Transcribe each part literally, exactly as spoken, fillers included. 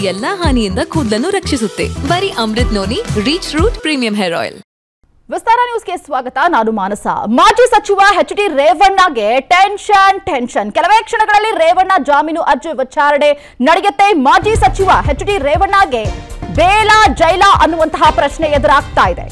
ಎಲ್ಲಾ ಹಾನಿಯಿಂದ ಕೂದಲನ್ನು ರಕ್ಷಿಸುತ್ತೆ. ಬರೀ Amrut noni reach root premium hair oil. Vistara ನ್ಯೂಸ್ಗೆ ಸ್ವಾಗತ. ನಾನು ಮಾನಸ. ಮಾಜಿ ಸಚಿವ ಎಚ್ ಡಿ ರೇವಣ್ಣಗೆ ಟೆನ್ಷನ್ ಟೆನ್ಷನ್ ಕೆಲವೇ ಕ್ಷಣಗಳಲ್ಲಿ ರೇವಣ್ಣ ಜಾಮೀನು ಅರ್ಜಿ ವಿಚಾರಣೆ ನಡೆಯುತ್ತೆ. ಮಾಜಿ ಸಚಿವ ಎಚ್ ಡಿ ರೇವಣ್ಣಗೆ ಬೇಲ ಜೈಲ ಅನ್ನುವಂತಹ ಪ್ರಶ್ನೆ ಎದುರಾಗ್ತಾ ಇದೆ.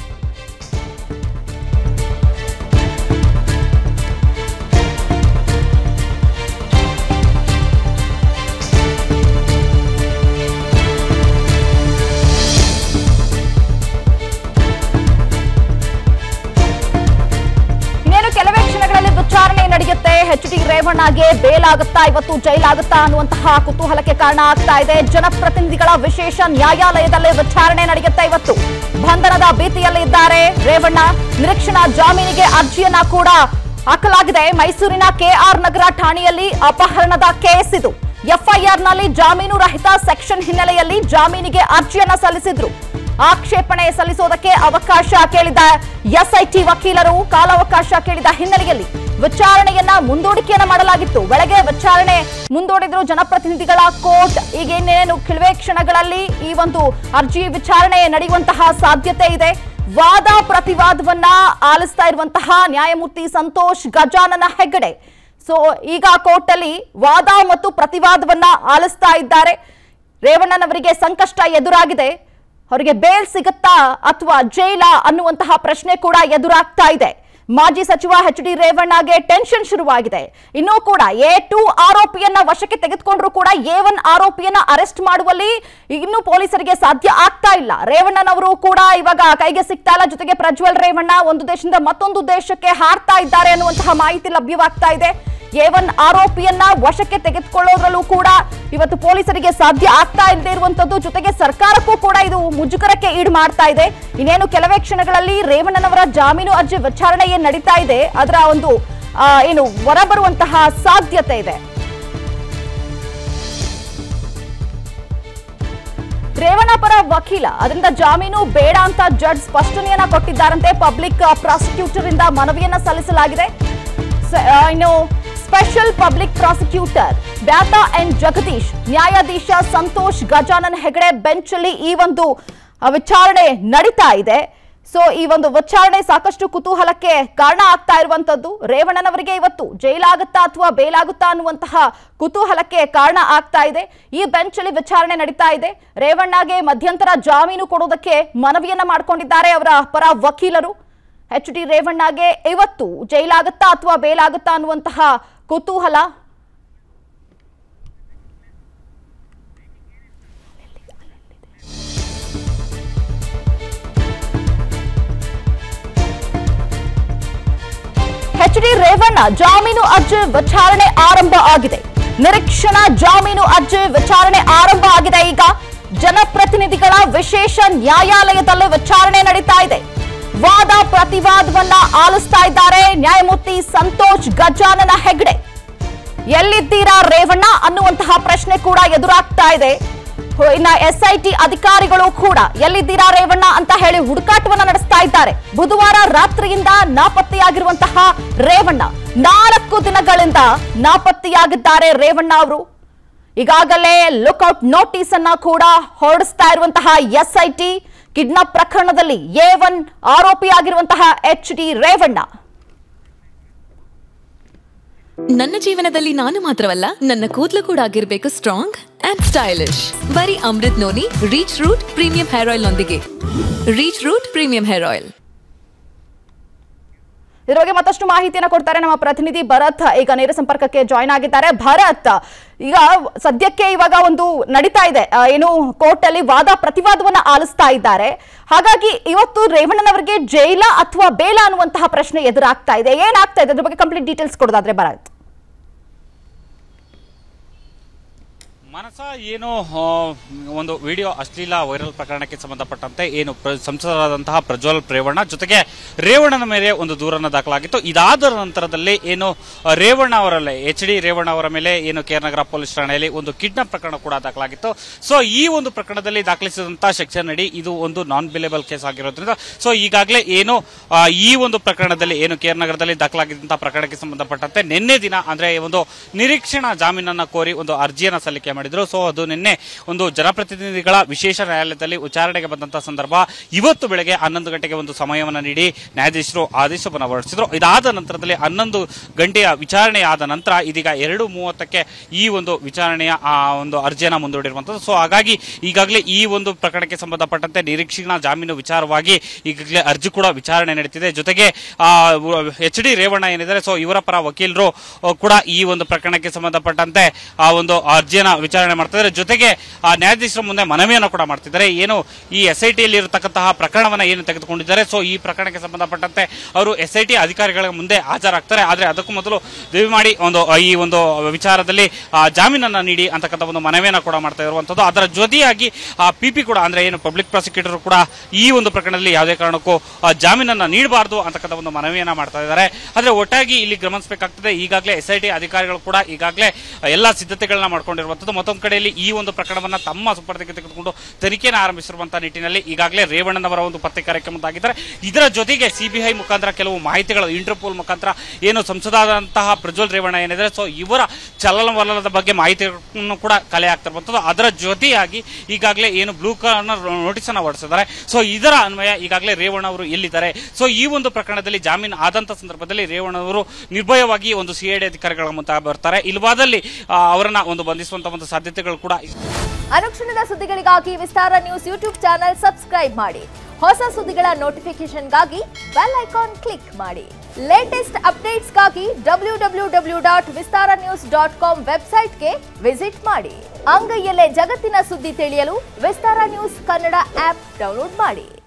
ಕೆಲವೇ ಕ್ಷಣಗಳಲ್ಲಿ ವಿಚಾರಣೆ ನಡೆಯುತ್ತೆ. ಎಚ್ ಡಿ ರೇವಣ್ಣಗೆ ಬೇಲ್ ಆಗುತ್ತಾ, ಇವತ್ತು ಜೈಲಾಗುತ್ತಾ ಅನ್ನುವಂತಹ ಕುತೂಹಲಕ್ಕೆ ಕಾರಣ ಆಗ್ತಾ ಇದೆ. ಜನಪ್ರತಿನಿಧಿಗಳ ವಿಶೇಷ ನ್ಯಾಯಾಲಯದಲ್ಲಿ ವಿಚಾರಣೆ ನಡೆಯುತ್ತೆ. ಇವತ್ತು ಬಂಧನದ ಭೀತಿಯಲ್ಲಿ ಇದ್ದಾರೆ ರೇವಣ್ಣ. ನಿರೀಕ್ಷಣಾ ಜಾಮೀನಿಗೆ ಅರ್ಜಿಯನ್ನ ಕೂಡ ಹಾಕಲಾಗಿದೆ. ಮೈಸೂರಿನ ಕೆಆರ್ ನಗರ ಠಾಣೆಯಲ್ಲಿ ಅಪಹರಣದ ಕೇಸ್ ಇದು. ಎಫ್ಐಆರ್ ನಲ್ಲಿ ಜಾಮೀನು ರಹಿತ ಸೆಕ್ಷನ್ ಹಿನ್ನೆಲೆಯಲ್ಲಿ ಜಾಮೀನಿಗೆ ಅರ್ಜಿಯನ್ನ ಸಲ್ಲಿಸಿದ್ರು. ಆಕ್ಷೇಪಣೆ ಸಲ್ಲಿಸೋದಕ್ಕೆ ಅವಕಾಶ ಕೇಳಿದ ಎಸ್ಐಟಿ ವಕೀಲರು ಕಾಲಾವಕಾಶ ಕೇಳಿದ ಹಿನ್ನೆಲೆಯಲ್ಲಿ ವಿಚಾರಣೆಯನ್ನ ಮುಂದೂಡಿಕೆಯನ್ನ ಮಾಡಲಾಗಿತ್ತು. ಬೆಳಗ್ಗೆ ವಿಚಾರಣೆ ಮುಂದೂಡಿದ್ರು ಜನಪ್ರತಿನಿಧಿಗಳ ಕೋರ್ಟ್. ಈಗ ಇನ್ನೇನು ಕೆಲವೇ ಕ್ಷಣಗಳಲ್ಲಿ ಈ ಒಂದು ಅರ್ಜಿ ವಿಚಾರಣೆ ನಡೆಯುವಂತಹ ಸಾಧ್ಯತೆ ಇದೆ. ವಾದ ಪ್ರತಿವಾದವನ್ನ ಆಲಿಸ್ತಾ ಇರುವಂತಹ ನ್ಯಾಯಮೂರ್ತಿ ಸಂತೋಷ್ ಗಜಾನನ ಹೆಗಡೆ ಸೊ ಈಗ ಕೋರ್ಟ್ ಅಲ್ಲಿ ವಾದ ಮತ್ತು ಪ್ರತಿವಾದವನ್ನ ಆಲಿಸ್ತಾ ಇದ್ದಾರೆ. ರೇವಣ್ಣನವರಿಗೆ ಸಂಕಷ್ಟ ಎದುರಾಗಿದೆ. ಅವರಿಗೆ ಬೇಲ್ ಸಿಗುತ್ತಾ ಅಥವಾ ಜೈಲ ಅನ್ನುವಂತಹ ಪ್ರಶ್ನೆ ಕೂಡ ಎದುರಾಗ್ತಾ ಇದೆ. ಮಾಜಿ ಸಚಿವ ಎಚ್ ಡಿ ರೇವಣ್ಣಗೆ ಟೆನ್ಷನ್ ಶುರುವಾಗಿದೆ. ಇನ್ನೂ ಕೂಡ ಎ ಟು ಆರೋಪಿಯನ್ನ ವಶಕ್ಕೆ ತೆಗೆದುಕೊಂಡ್ರು ಕೂಡ ಎ ಒನ್ ಆರೋಪಿಯನ್ನ ಅರೆಸ್ಟ್ ಮಾಡುವಲ್ಲಿ ಇನ್ನೂ ಪೊಲೀಸರಿಗೆ ಸಾಧ್ಯ ಆಗ್ತಾ ಇಲ್ಲ. ರೇವಣ್ಣನವರು ಕೂಡ ಇವಾಗ ಕೈಗೆ ಸಿಗ್ತಾ ಇಲ್ಲ. ಜೊತೆಗೆ ಪ್ರಜ್ವಲ್ ರೇವಣ್ಣ ಒಂದು ದೇಶದಿಂದ ಮತ್ತೊಂದು ದೇಶಕ್ಕೆ ಹಾರ್ತಾ ಇದ್ದಾರೆ ಅನ್ನುವಂತಹ ಮಾಹಿತಿ ಲಭ್ಯವಾಗ್ತಾ ಇದೆ. ಎ ಒನ್ ಆರೋಪಿಯನ್ನ ವಶಕ್ಕೆ ತೆಗೆದುಕೊಳ್ಳೋದ್ರಲ್ಲೂ ಕೂಡ ಇವತ್ತು ಪೊಲೀಸರಿಗೆ ಸಾಧ್ಯ ಆಗ್ತಾ ಇಲ್ಲದೆ ಇರುವಂತದ್ದು. ಜೊತೆಗೆ ಸರ್ಕಾರಕ್ಕೂ ಕೂಡ ಇದು ಮುಜುಗರಕ್ಕೆ ಈಡು ಮಾಡ್ತಾ ಇದೆ. ಇನ್ನೇನು ಕೆಲವೇ ಕ್ಷಣಗಳಲ್ಲಿ ರೇವಣ್ಣನವರ ಜಾಮೀನು ಅರ್ಜಿ ವಿಚಾರಣೆ ಏನ್ ನಡೀತಾ ಇದೆ ಅದರ ಒಂದು ಏನು ಹೊರಬರುವಂತಹ ಸಾಧ್ಯತೆ ಇದೆ. ರೇವಣ್ಣ ಪರ ವಕೀಲ ಅದರಿಂದ ಜಾಮೀನು ಬೇಡ ಅಂತ ಜಡ್ಜ್ ಸ್ಪಷ್ಟನೆಯನ್ನ ಕೊಟ್ಟಿದ್ದಾರಂತೆ. ಪಬ್ಲಿಕ್ ಪ್ರಾಸಿಕ್ಯೂಟರ್ ಇಂದ ಮನವಿಯನ್ನ ಸಲ್ಲಿಸಲಾಗಿದೆ. ಇನ್ನು special public prosecutor Byatha N Jagadish, ನ್ಯಾಯಾಧೀಶ ಸಂತೋಷ್ ಗಜಾನನ್ ಹೆಗಡೆ ಬೆಂಚ್ ಅಲ್ಲಿ ಈ ಒಂದು ವಿಚಾರಣೆ ನಡೀತಾ ಇದೆ. ಸೊ ಈ ಒಂದು ವಿಚಾರಣೆ ಸಾಕಷ್ಟು ಕುತೂಹಲಕ್ಕೆ ಕಾರಣ ಆಗ್ತಾ ಇರುವಂತದ್ದು. ರೇವಣ್ಣನವರಿಗೆ ಇವತ್ತು ಜೈಲಾಗುತ್ತಾ ಅಥವಾ ಬೇಲಾಗುತ್ತಾ ಅನ್ನುವಂತಹ ಕುತೂಹಲಕ್ಕೆ ಕಾರಣ ಆಗ್ತಾ ಇದೆ. ಈ ಬೆಂಚ್ ಅಲ್ಲಿ ವಿಚಾರಣೆ ನಡೀತಾ ಇದೆ. ರೇವಣ್ಣಗೆ ಮಧ್ಯಂತರ ಜಾಮೀನು ಕೊಡೋದಕ್ಕೆ ಮನವಿಯನ್ನ ಮಾಡಿಕೊಂಡಿದ್ದಾರೆ ಅವರ ಪರ ವಕೀಲರು. ಎಚ್ ಡಿ ರೇವಣ್ಣಗೆ ಇವತ್ತು ಜೈಲಾಗುತ್ತಾ ಅಥವಾ ಬೇಲಾಗುತ್ತಾ ಅನ್ನುವಂತಹ ಕುತೂಹಲ. ಎಚ್ ಡಿ ರೇವಣ್ಣ ಜಾಮೀನು ಅರ್ಜಿ ವಿಚಾರಣೆ ಆರಂಭ ಆಗಿದೆ. ನಿರೀಕ್ಷಣಾ ಜಾಮೀನು ಅರ್ಜಿ ವಿಚಾರಣೆ ಆರಂಭ ಆಗಿದೆ. ಈಗ ಜನಪ್ರತಿನಿಧಿಗಳ ವಿಶೇಷ ನ್ಯಾಯಾಲಯದಲ್ಲಿ ವಿಚಾರಣೆ ನಡೀತಾ ಇದೆ. ವಾದ ಪ್ರತಿವಾದವನ್ನ ಆಲಿಸ್ತಾ ಇದ್ದಾರೆ ನ್ಯಾಯಮೂರ್ತಿ ಸಂತೋಷ್ ಗಜಾನನ ಹೆಗಡೆ. ಎಲ್ಲಿದ್ದೀರಾ ರೇವಣ್ಣ ಅನ್ನುವಂತಹ ಪ್ರಶ್ನೆ ಕೂಡ ಎದುರಾಗ್ತಾ ಇದೆ. ಇನ್ನ ಎಸ್ಐಟಿ ಅಧಿಕಾರಿಗಳು ಕೂಡ ಎಲ್ಲಿದ್ದೀರಾ ರೇವಣ್ಣ ಅಂತ ಹೇಳಿ ಹುಡುಕಾಟವನ್ನ ನಡೆಸ್ತಾ ಇದ್ದಾರೆ. ಬುಧವಾರ ರಾತ್ರಿಯಿಂದ ನಾಪತ್ತೆಯಾಗಿರುವಂತಹ ರೇವಣ್ಣ ನಾಲ್ಕು ದಿನಗಳಿಂದ ನಾಪತ್ತೆಯಾಗಿದ್ದಾರೆ ರೇವಣ್ಣ ಅವರು. ಈಗಾಗಲೇ ಲುಕ್ಔಟ್ ನೋಟಿಸ್ ಅನ್ನ ಕೂಡ ಹೊರಡಿಸ್ತಾ ಇರುವಂತಹ ಎಸ್ಐಟಿ ಕಿಡ್ನಾಪ್ ಪ್ರಕರಣದಲ್ಲಿ ಎ ಒನ್ ಆರೋಪಿಯಾಗಿರುವಂತಹ ಎಚ್ ಡಿ ರೇವಣ್ಣ. ನನ್ನ ಜೀವನದಲ್ಲಿ ನಾನು ಮಾತ್ರವಲ್ಲ, ನನ್ನ ಕೂದಲು ಕೂಡ ಆಗಿರ್ಬೇಕು ಸ್ಟ್ರಾಂಗ್ ಅಂಡ್ ಸ್ಟೈಲಿಶ್. ಬರೀ Amrut noni reach root premium hair oil ನೊಂದಿಗೆ. Reach root premium hair oil. ಇದರ ಬಗ್ಗೆ ಮತ್ತಷ್ಟು ಮಾಹಿತಿಯನ್ನು ಕೊಡ್ತಾರೆ ನಮ್ಮ ಪ್ರತಿನಿಧಿ ಭರತ್. ಈಗ ನೇರ ಸಂಪರ್ಕಕ್ಕೆ ಜಾಯ್ನ್ ಆಗಿದ್ದಾರೆ. ಭರತ್, ಈಗ ಸದ್ಯಕ್ಕೆ ಇವಾಗ ಒಂದು ನಡೀತಾ ಇದೆ, ಏನು ಕೋರ್ಟ್ ಅಲ್ಲಿ ವಾದ ಪ್ರತಿವಾದವನ್ನ ಆಲಿಸ್ತಾ ಇದ್ದಾರೆ. ಹಾಗಾಗಿ ಇವತ್ತು ರೇವಣ್ಣನವರಿಗೆ ಜೈಲ ಅಥವಾ ಬೇಲ ಅನ್ನುವಂತಹ ಪ್ರಶ್ನೆ ಎದುರಾಗ್ತಾ ಇದೆ. ಏನಾಗ್ತಾ ಇದೆ ಅದ್ರ ಬಗ್ಗೆ ಕಂಪ್ಲೀಟ್ ಡೀಟೇಲ್ಸ್ ಕೊಡೋದಾದ್ರೆ ಭರತ್. ಮನಸ ಏನು ಒಂದು ವಿಡಿಯೋ ಅಶ್ಲೀಲ ವೈರಲ್ ಪ್ರಕರಣಕ್ಕೆ ಸಂಬಂಧಪಟ್ಟಂತೆ ಏನು ಸಂಸದರಾದಂತಹ ಪ್ರಜ್ವಲ್ ರೇವಣ್ಣ ಜೊತೆಗೆ ರೇವಣ್ಣನ ಮೇಲೆ ಒಂದು ದೂರನ್ನು ದಾಖಲಾಗಿತ್ತು. ಇದಾದ ನಂತರದಲ್ಲಿ ಏನು ರೇವಣ್ಣ ಅವರಲ್ಲೇ ಎಚ್ ಡಿ ರೇವಣ್ಣ ಅವರ ಮೇಲೆ ಏನು ಕೆ ಆರ್ ನಗರ ಪೊಲೀಸ್ ಠಾಣೆಯಲ್ಲಿ ಒಂದು ಕಿಡ್ನಾಪ್ ಪ್ರಕರಣ ಕೂಡ ದಾಖಲಾಗಿತ್ತು. ಸೊ ಈ ಒಂದು ಪ್ರಕರಣದಲ್ಲಿ ದಾಖಲಿಸಿದಂತಹ ಸೆಕ್ಷನ್ ಅಡಿ ಇದು ಒಂದು ನಾನ್ ಬಿಲೇಬಲ್ ಕೇಸ್ ಆಗಿರೋದ್ರಿಂದ ಸೊ ಈಗಾಗಲೇ ಏನು ಈ ಒಂದು ಪ್ರಕರಣದಲ್ಲಿ ಏನು ಕೆ ಆರ್ ನಗರದಲ್ಲಿ ದಾಖಲಾಗಿದ್ದಂತಹ ಪ್ರಕರಣಕ್ಕೆ ಸಂಬಂಧಪಟ್ಟಂತೆ ನಿನ್ನೆ ದಿನ ಅಂದ್ರೆ ಒಂದು ನಿರೀಕ್ಷಣಾ ಜಾಮೀನನ್ನ ಕೋರಿ ಒಂದು ಅರ್ಜಿಯನ್ನ ಸಲ್ಲಿಕೆ ಮಾಡಿದ್ರು. ಸೊ ಅದು ನಿನ್ನೆ ಒಂದು ಜನಪ್ರತಿನಿಧಿಗಳ ವಿಶೇಷ ನ್ಯಾಯಾಲಯದಲ್ಲಿ ವಿಚಾರಣೆಗೆ ಬಂದಂತಹ ಸಂದರ್ಭ. ಇವತ್ತು ಬೆಳಗ್ಗೆ ಹನ್ನೊಂದು ಗಂಟೆಗೆ ಒಂದು ಸಮಯವನ್ನು ನೀಡಿ ನ್ಯಾಯಾಧೀಶರು ಆದೇಶವನ್ನು ಹೊರಡಿಸಿದ್ರು. ಇದಾದ ನಂತರದಲ್ಲಿ ಹನ್ನೊಂದು ಗಂಟೆಯ ವಿಚಾರಣೆ ಆದ ನಂತರ ಇದೀಗ ಎರಡು ಮೂವತ್ತಕ್ಕೆ ಈ ಒಂದು ವಿಚಾರಣೆಯ ಆ ಒಂದು ಅರ್ಜಿಯನ್ನು ಮುಂದೂಡಿರುವಂಥದ್ದು. ಸೊ ಹಾಗಾಗಿ ಈಗಾಗಲೇ ಈ ಒಂದು ಪ್ರಕರಣಕ್ಕೆ ಸಂಬಂಧಪಟ್ಟಂತೆ ನಿರೀಕ್ಷಣಾ ಜಾಮೀನು ವಿಚಾರವಾಗಿ ಈಗಾಗಲೇ ಅರ್ಜಿ ಕೂಡ ವಿಚಾರಣೆ ನಡೀತಿದೆ. ಜೊತೆಗೆ ಎಚ್ ಡಿ ರೇವಣ್ಣ ಏನಿದ್ದಾರೆ, ಸೊ ಇವರ ಪರ ವಕೀಲರು ಕೂಡ ಈ ಒಂದು ಪ್ರಕರಣಕ್ಕೆ ಸಂಬಂಧಪಟ್ಟಂತೆ ಆ ಒಂದು ಅರ್ಜಿಯನ್ನು ವಿಚಾರಣೆ ಮಾಡ್ತಿದ್ದಾರೆ. ಜೊತೆಗೆ ಆ ನ್ಯಾಯಾಧೀಶರ ಮುಂದೆ ಮನವಿಯನ್ನು ಕೂಡ ಮಾಡ್ತಿದ್ದಾರೆ. ಏನು ಈ ಎಸ್ ಐ ಟಿಯಲ್ಲಿ ಇರತಕ್ಕಂತಹ ಪ್ರಕರಣವನ್ನು ಏನು ತೆಗೆದುಕೊಂಡಿದ್ದಾರೆ, ಸೊ ಈ ಪ್ರಕರಣಕ್ಕೆ ಸಂಬಂಧಪಟ್ಟಂತೆ ಅವರು ಎಸ್ ಐ ಟಿ ಅಧಿಕಾರಿಗಳ ಮುಂದೆ ಹಾಜರಾಗ್ತಾರೆ. ಆದರೆ ಅದಕ್ಕೂ ಮೊದಲು ದಯಮಾಡಿ ಒಂದು ಈ ಒಂದು ವಿಚಾರದಲ್ಲಿ ಜಾಮೀನನ್ನು ನೀಡಿ ಅಂತಕ್ಕಂಥ ಒಂದು ಮನವಿಯನ್ನು ಕೂಡ ಮಾಡ್ತಾ ಇರುವಂಥದ್ದು. ಅದರ ಜೊತೆಯಾಗಿ ಪಿ ಪಿ ಕೂಡ ಅಂದ್ರೆ ಏನು ಪಬ್ಲಿಕ್ ಪ್ರಾಸಿಕ್ಯೂಟರ್ ಕೂಡ ಈ ಒಂದು ಪ್ರಕರಣದಲ್ಲಿ ಯಾವುದೇ ಕಾರಣಕ್ಕೂ ಜಾಮೀನನ್ನು ನೀಡಬಾರದು ಅಂತಕ್ಕಂಥ ಒಂದು ಮನವಿಯನ್ನು ಮಾಡ್ತಾ ಇದ್ದಾರೆ. ಆದರೆ ಒಟ್ಟಾಗಿ ಇಲ್ಲಿ ಗಮನಿಸಬೇಕಾಗ್ತದೆ, ಈಗಾಗಲೇ ಎಸ್ ಐ ಟಿ ಅಧಿಕಾರಿಗಳು ಕೂಡ ಈಗಾಗಲೇ ಎಲ್ಲ ಸಿದ್ಧತೆಗಳನ್ನ ಮಾಡ್ಕೊಂಡಿರುವಂಥದ್ದು. ಮತ್ತೊಂದು ಕಡೆಯಲ್ಲಿ ಈ ಒಂದು ಪ್ರಕರಣವನ್ನು ತಮ್ಮ ಸುಪರ್ದಿಗೆ ತೆಗೆದುಕೊಂಡು ತನಿಖೆಯನ್ನು ಆರಂಭಿಸಿರುವಂತಹ ನಿಟ್ಟಿನಲ್ಲಿ ಈಗಾಗಲೇ ರೇವಣ್ಣನವರ ಒಂದು ಪತ್ತೆ ಕಾರ್ಯಕ್ರಮದಾಗಿದ್ದಾರೆ. ಇದರ ಜೊತೆಗೆ ಸಿಬಿಐ ಮುಖಾಂತರ ಕೆಲವು ಮಾಹಿತಿಗಳು, ಇಂಟರ್ಪೋಲ್ ಮುಖಾಂತರ ಏನು ಸಂಸದಾದಂತಹ ಪ್ರಜ್ವಲ್ ರೇವಣ್ಣ ಏನಿದೆ, ಸೊ ಇವರ ಚಲನವಲನದ ಬಗ್ಗೆ ಮಾಹಿತಿಯನ್ನು ಕೂಡ ಕಲೆ ಆಗ್ತಿರುವಂಥದ್ದು. ಅದರ ಜೊತೆಯಾಗಿ ಈಗಾಗಲೇ ಏನು ಬ್ಲೂ ಕಾರ್ನರ್ ನೋಟಿಸ್ ಅನ್ನು ಹೊರಡಿಸಿದ್ದಾರೆ. ಸೊ ಇದರ ಅನ್ವಯ ಈಗಾಗಲೇ ರೇವಣ್ಣ ಅವರು ಎಲ್ಲಿದ್ದಾರೆ, ಸೊ ಈ ಒಂದು ಪ್ರಕರಣದಲ್ಲಿ ಜಾಮೀನು ಆದಂತ ಸಂದರ್ಭದಲ್ಲಿ ರೇವಣ್ಣ ಅವರು ನಿರ್ಭಯವಾಗಿ ಒಂದು ಸಿಐಡಿ ಅಧಿಕಾರಿಗಳ ಮುಂದೆ ಬರ್ತಾರೆ. ಇಲ್ವಾದಲ್ಲಿ ಅವರನ್ನ ಒಂದು ಬಂಧಿಸುವಂತಹ ಒಂದು ಸಾಧ್ಯತೆಗಳು ಕೂಡ. ಅನುಕ್ಷಣದ ಸುದ್ದಿಗಳಿಗಾಗಿ Vistara news YouTube channel subscribe ಮಾಡಿ. ಹೊಸ ಸುದ್ದಿಗಳ ನೋಟಿಫಿಕೇಶನ್ಗಾಗಿ ಬೆಲ್ ಐಕಾನ್ ಕ್ಲಿಕ್ ಮಾಡಿ. ಲೇಟೆಸ್ಟ್ ಅಪ್ಡೇಟ್ಸ್ಗಾಗಿ W W W dot Vistara news dot com ವೆಬ್ಸೈಟ್ಗೆ ವಿಸಿಟ್ ಮಾಡಿ. ಅಂಗೈಯಲ್ಲೇ ಜಗತ್ತಿನ ಸುದ್ದಿ ತಿಳಿಯಲು Vistara news Kannada app download ಮಾಡಿ.